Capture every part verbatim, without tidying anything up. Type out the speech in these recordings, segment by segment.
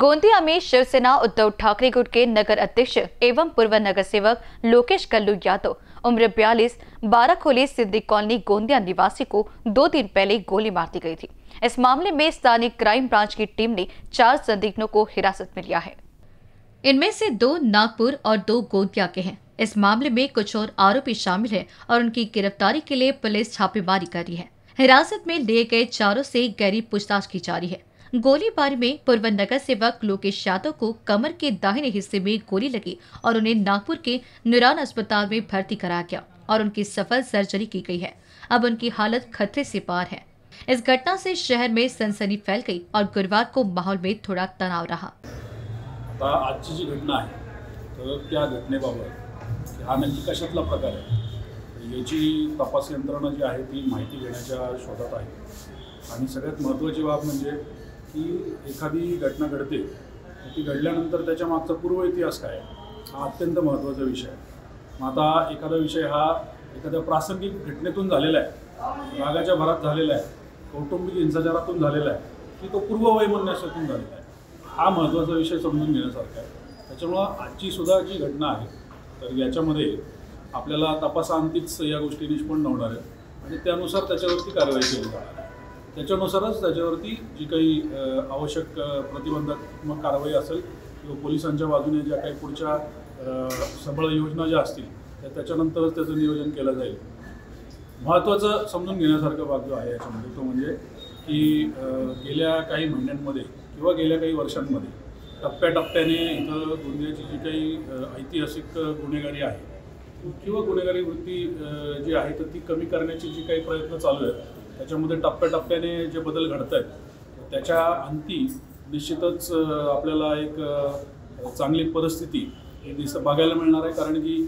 गोंदिया में शिवसेना उद्धव ठाकरे गुट के नगर अध्यक्ष एवं पूर्व नगर सेवक लोकेश कल्लू यादव उम्र बयालीस बाराखोली सिद्दी कॉलोनी गोंदिया निवासी को दो दिन पहले गोली मार दी गई थी। इस मामले में स्थानीय क्राइम ब्रांच की टीम ने चार संदिग्धों को हिरासत में लिया है। इनमें से दो नागपुर और दो गोंदिया के हैं। इस मामले में कुछ और आरोपी शामिल हैं और उनकी गिरफ्तारी के लिए पुलिस छापेमारी कर रही है। हिरासत में लिए गए चारों से गहरी पूछताछ की जा रही है। गोलीबारी में पूर्व नगर सेवक लोकेश यादव को कमर के दाहिने हिस्से में गोली लगी और उन्हें नागपुर के नुरान अस्पताल में भर्ती कराया गया और उनकी सफल सर्जरी की गई है। अब उनकी हालत खतरे से पार है। इस घटना से शहर में सनसनी फैल गई और गुरुवार को माहौल में थोड़ा तनाव रहा। आजची जी घटना आहे तर त्या घटनेबाबत हा नक्की कशातला प्रकार आहे याची तपास यंत्रणा जी आहे ती माहिती घेण्याच्या शोधात आहे। आणि सगळ्यात महत्त्वाची बाब म्हणजे की एखादी घटना घडते ती घडल्यानंतर त्याच्या मागचा पूर्व इतिहास काय हा अत्यंत महत्त्वाचा विषय आहे। मग आता एखादा विषय हा एखाद्या प्रासंगिक घटनेतून झालेला आहे, रागाच्या भरात झालेला आहे, कौटुंबिक हिंसाचारातून झालेला आहे की तो पूर्ववैमनस्यातून झालेला आहे, हा महत्त्वाचा विषय समजून घेण्यासारखा आहे। त्याच्यामुळं आजची सुद्धा जी घटना आहे तर याच्यामध्ये आपल्याला तपासाअंतीच या गोष्टी निष्पन्न होणार आहेत आणि त्यानुसार त्याच्यावरती कारवाई केली जाणार आहे। त्याच्यानुसारच त्याच्यावरती जी काही आवश्यक प्रतिबंधात्मक कारवाई असेल किंवा पोलिसांच्या बाजूने ज्या काही पुढच्या सबळ योजना ज्या असतील त्या त्याच्यानंतरच त्याचं नियोजन केलं जाईल। महत्त्वाचं समजून घेण्यासारखा भाग जो आहे याच्यामध्ये तो म्हणजे की गेल्या काही महिन्यांमध्ये किंवा गेल्या काही वर्षांमध्ये टप्प्याटप्प्याने इथं गोंदियाची जी काही ऐतिहासिक गुन्हेगारी आहे किंवा गुन्हेगारी वृत्ती जी आहे तर ती कमी करण्याची जी काही प्रयत्न चालू आहेत त्याच्यामध्ये टप्प्याटप्प्याने जे बदल घडत आहेत त्याच्या अंती निश्चितच आपल्याला एक चांगली परिस्थिती दिस बघायला मिळणार आहे। कारण की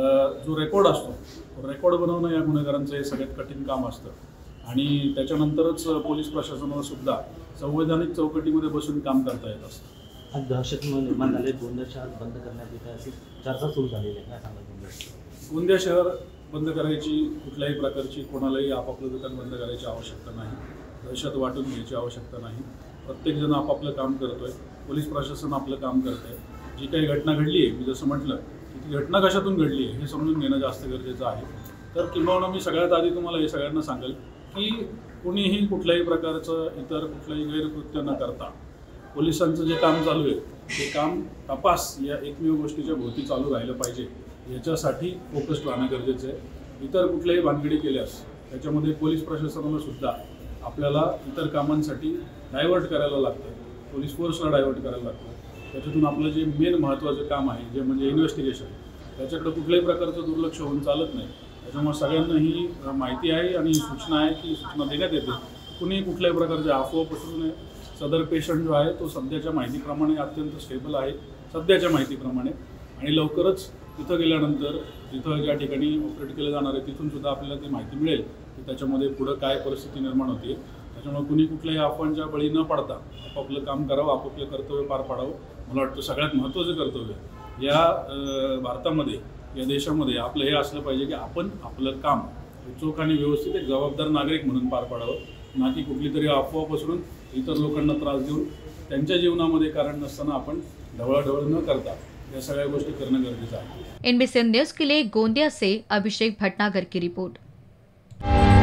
जो रेकॉर्ड असतो तो रेकॉर्ड बनवणं या गुन्हेगारांचं हे सगळ्यात कठीण काम असतं आणि त्याच्यानंतरच पोलीस प्रशासनाला सुद्धा संवैधानिक चौकटीमध्ये बसून काम करता येत असतं। आज दहशत निर्माण झाले, गोंदिया शहर बंद करण्यात येत अशी चर्चा सुरू झालेली आहे, काय सांगा? गोंदिया शहर बंद करायची कुठल्याही प्रकारची कोणालाही आपापलं दुकान बंद करायची आवश्यकता नाही, दहशत वाटून घ्यायची आवश्यकता नाही। प्रत्येकजण आपापलं काम करतोय, पोलीस प्रशासन आपलं काम करतंय। जी काही घटना घडली आहे मी जसं म्हटलं की ती घटना कशातून घडली आहे हे समजून घेणं जास्त गरजेचं आहे। तर किंबहुना मी सगळ्यात आधी तुम्हाला हे सगळ्यांना सांगेल की कुणीही कुठल्याही प्रकारचं इतर कुठलंही गैरकृत्य न करता पोलिसांचं जे काम चालू आहे ते काम तपास या एकमेव गोष्टीच्या भोवती चालू राहिलं पाहिजे, याच्यासाठी फोकस्ड राहणं गरजेचं आहे। इतर कुठल्याही भानगडी केल्यास त्याच्यामध्ये पोलीस प्रशासनाला सुद्धा आपल्याला इतर कामांसाठी डायव्हर्ट करायला लागतं, पोलीस फोर्सला डायव्हर्ट करायला लागतं। त्याच्यातून आपलं जे मेन महत्त्वाचं काम आहे जे म्हणजे इन्व्हेस्टिगेशन त्याच्याकडे कुठल्याही प्रकारचं दुर्लक्ष होऊन चालत नाही। त्याच्यामुळे सगळ्यांना ही माहिती आहे आणि सूचना आहे की सूचना देण्यात येते कुणीही कुठल्याही प्रकारचे अफवा पसरू नये। सदर पेशंट जो आहे तो सध्याच्या माहितीप्रमाणे अत्यंत स्टेबल आहे सध्याच्या माहितीप्रमाणे आणि लवकरच तिथं गेल्यानंतर तिथं ज्या ठिकाणी ऑपरेट केलं जाणार आहे तिथून सुद्धा आपल्याला ती माहिती मिळेल की त्याच्यामध्ये पुढं काय परिस्थिती निर्माण होते। त्याच्यामुळे कुणी कुठल्याही अफवांच्या बळी न पडता आपापलं काम करावं, आपापलं कर्तव्य पार पाडावं। मला वाटतं सगळ्यात महत्त्वाचं कर्तव्य या भारतामध्ये या देशामध्ये आपलं हे असलं पाहिजे की आपण आपलं काम चोख आणि व्यवस्थित एक जबाबदार नागरिक म्हणून पार पाडावं, ना की कुठली तरी अफवा पसरून इतर लोकांना त्रास देऊन त्यांच्या जीवनामध्ये कारण नसताना आपण ढवळाढवळ न करता या सगळ्या गोष्टी करणं गरजेचं आहे। एनबीसी न्यूज़ के लिए गोंदिया से अभिषेक भटनागर की रिपोर्ट।